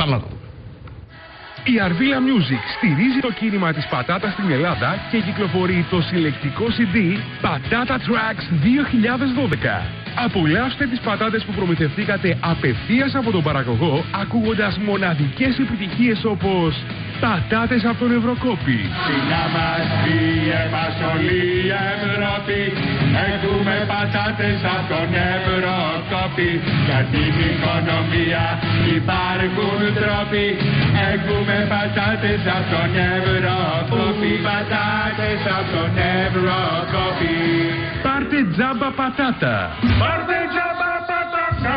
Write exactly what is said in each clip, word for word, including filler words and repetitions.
Πάμε να το δούμε. Η Αρβίλα Music στηρίζει το κίνημα της πατάτας στην Ελλάδα και κυκλοφορεί το συλλεκτικό σι ντι Πατάτα Tracks δύο χιλιάδες δώδεκα. Απολαύστε τις πατάτες που προμηθευτήκατε απευθείας από τον παραγωγό, ακούγοντας μοναδικές επιτυχίες όπως πατάτες από τον Ευρωκόπη. Να μας πει εμάς όλη η Ευρώπη, έχουμε πατάτες από τον Ευρωκόπη. Για την οικονομία υπάρχουν τρόποι, έχουμε πατάτες από τον Ευρωκόπη. Πατάτες από τον Ευρωκόπη. Πάρτε τζάμπα πατάτα. Πάρτε τζάμπα πατάτα.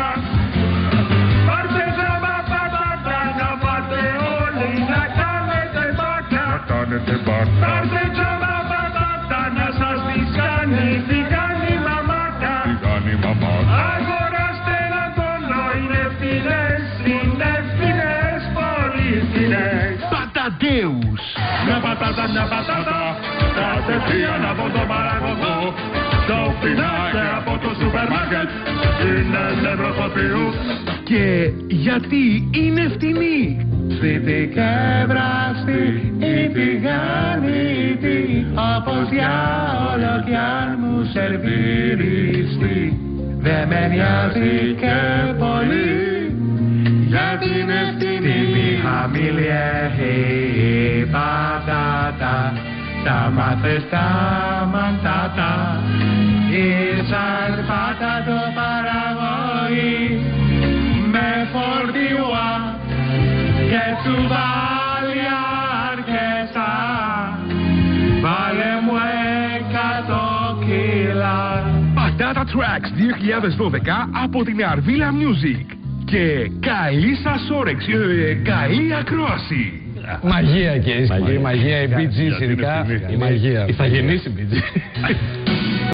Πάρτε τζάμπα πατάτα. Να πάτε όλοι να κάνετε μπάκα. Να κάνετε μπάκα. Πάρτε τζάμπα πατάτα. Να σας τη κάνει, τι κάνει η μαμάκα. Τι κάνει η μαμάκα. Αγοράστε ένα τόνο, είναι φθηνές, είναι φθηνές, πολύ φθηνές. Πατατέους. Μια πατάτα, μια πατάτα. Κατευθείαν από τον παραγωγό. Το φθηνάκι από το σούπερ μάρκετ είναι Ευρωκοπίου. Και γιατί είναι φτηνή. Σπίτι και βράστη, η τηγανίτη, όπως διάολο κι αν μου σερβίριστη. Δε με νοιάζει και πολύ, γιατί είναι φτηνή. Τιμή χαμηλή έχει η πατάτα, τα μάθες τα μαντάτα, ήσαν πατάτο παραγωγή, με φορτιουά και τσουβάλια αρκετά, βάλε μου εκατό κιλά. Πατάτα Tracks δύο χιλιάδες δώδεκα από την Αρβίλα Music. Και καλή σας όρεξη, ε, καλή ακρόαση. Μαγεία και η μαγεία, η μπι τζι ειδικά. Η μαγεία. Η θα γεννήσει μπι τζι.